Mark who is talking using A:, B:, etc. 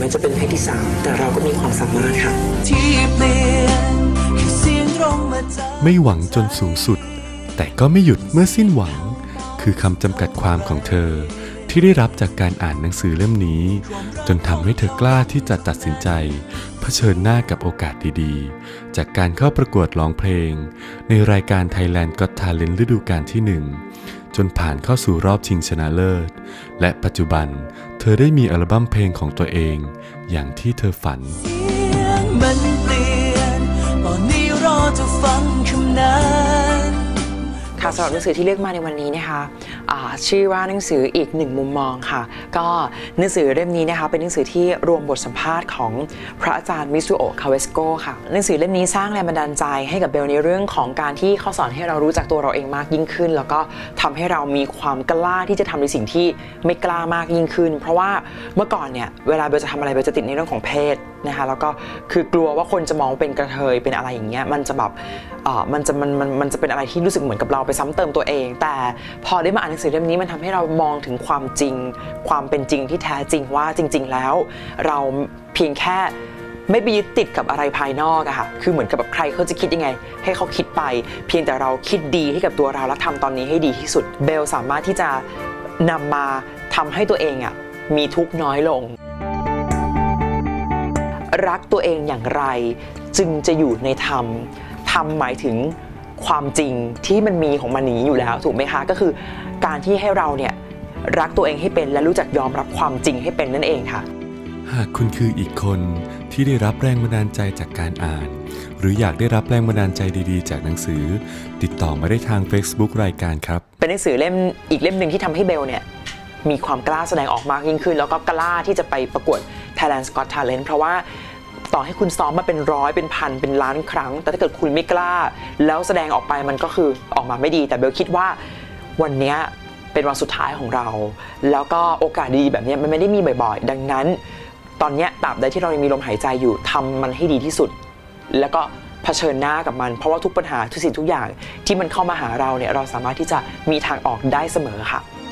A: แม้จะเป็นเพศที่3แต่เราก็มีความสามารถค่ะ
B: ไม่หวังจนสูงสุดแต่ก็ไม่หยุดเมื่อสิ้นหวังคือคำจำกัดความของเธอที่ได้รับจากการอ่านหนังสือเล่มนี้จนทำให้เธอกล้าที่จะตัดสินใจเผชิญหน้ากับโอกาสดีๆจากการเข้าประกวดร้องเพลงในรายการ Thailand Got Talent ฤดูกาลที่1จนผ่านเข้าสู่รอบชิงชนะเลิศและปัจจุบันเธอได้มีอัลบั้มเพลงของตัวเองอย่างที่เธอฝัน
C: มันเปลี่ยนตอนนี้รอจะฟังคำนั้น
D: ค่ะสำหรับหนังสือที่เลือกมาในวันนี้นะคะชื่อว่าหนังสืออีกหนึ่งมุมมองค่ะก็หนังสือเล่มนี้นะคะเป็นหนังสือที่รวมบทสัมภาษณ์ของพระอาจารย์มิซุโอะคาเวสโกค่ะหนังสือเล่มนี้สร้างแรงบันดาลใจให้กับเบลในเรื่องของการที่เขาสอนให้เรารู้จักตัวเราเองมากยิ่งขึ้นแล้วก็ทำให้เรามีความกล้าที่จะทำในสิ่งที่ไม่กล้ามากยิ่งขึ้นเพราะว่าเมื่อก่อนเนี่ยเวลาเบลจะทำอะไรเบลจะติดในเรื่องของเพศนะคะแล้วก็คือกลัวว่าคนจะมองเป็นกระเทยเป็นอะไรอย่างเงี้ยมันจะแบบมันจะเป็นอะไรที่รู้สึกเหมือนกับเราไปซ้ำเติมตัวเองแต่พอได้มาอ่านหนังสือเล่มนี้มันทำให้เรามองถึงความจริงความเป็นจริงที่แท้จริงว่าจริงๆแล้วเราเพียงแค่ไม่ไปยึดติดกับอะไรภายนอกอะค่ะคือเหมือนกับแบบใครเขาจะคิดยังไงให้เขาคิดไปเพียงแต่เราคิดดีให้กับตัวเราและทำตอนนี้ให้ดีที่สุดเบลสามารถที่จะนำมาทำให้ตัวเองอะมีทุกข์น้อยลงรักตัวเองอย่างไรจึงจะอยู่ในธรรมหมายถึงความจริงที่มันมีของมันนี้อยู่แล้วถูกไหมคะก็คือการที่ให้เราเนี่ยรักตัวเองให้เป็นและรู้จักยอมรับความจริงให้เป็นนั่นเองค่ะ
B: หากคุณคืออีกคนที่ได้รับแรงบันดาลใจจากการอ่านหรืออยากได้รับแรงบันดาลใจดีๆจากหนังสือติดต่อมาได้ทาง Facebook รายการครับ
D: เป็นหนังสืออีกเล่มหนึ่งที่ทำให้เบลเนี่ยมีความกล้าแสดงออกมากยิ่งขึ้นแล้วก็กล้าที่จะไปประกวด Thailand Got Talent เพราะว่าต่อให้คุณซ้อมมาเป็นร้อยเป็นพันเป็นล้านครั้งแต่ถ้าเกิดคุณไม่กล้าแล้วแสดงออกไปมันก็คือออกมาไม่ดีแต่เบลคิดว่าวันนี้เป็นวันสุดท้ายของเราแล้วก็โอกาสดีแบบนี้มันไม่ได้มีบ่อยๆดังนั้นตอนนี้ตราบใดที่เรายังมีลมหายใจอยู่ทำมันให้ดีที่สุดแล้วก็เผชิญหน้ากับมันเพราะว่าทุกปัญหาทุกสิ่งทุกอย่างที่มันเข้ามาหาเราเนี่ยเราสามารถที่จะมีทางออกได้เสมอค่ะ